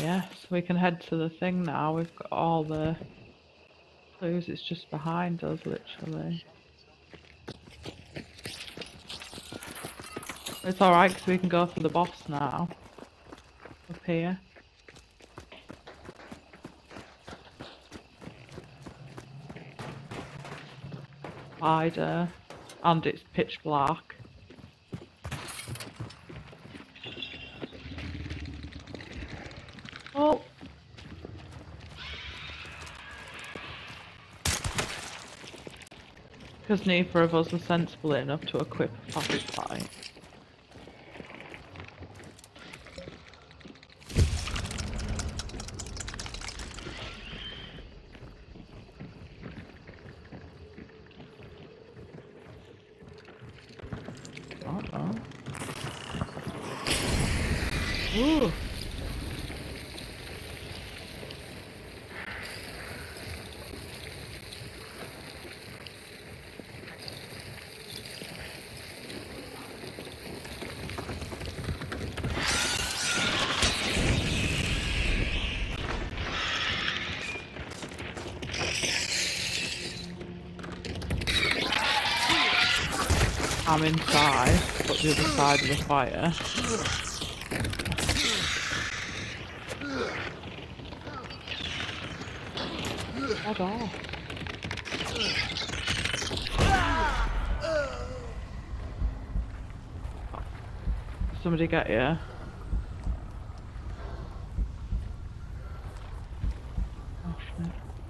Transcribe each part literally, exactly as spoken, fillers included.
yes, we can head to the thing now. We've got all the clues. It's just behind us, literally. It's alright because we can go for the boss now. Up here. Spider. And it's pitch black. Oh! Because neither of us are sensible enough to equip a flashlight. Uh-oh. Ooh! I'm inside, but the other side of the fire. Head off. Somebody get you? Oh shit.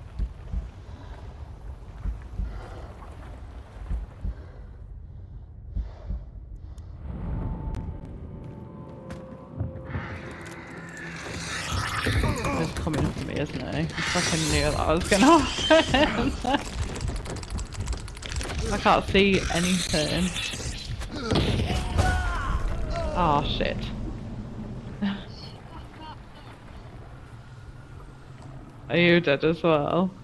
He's coming for me, isn't he? I fucking knew that was gonna happen. I can't see anything. Oh shit. Are you dead as well?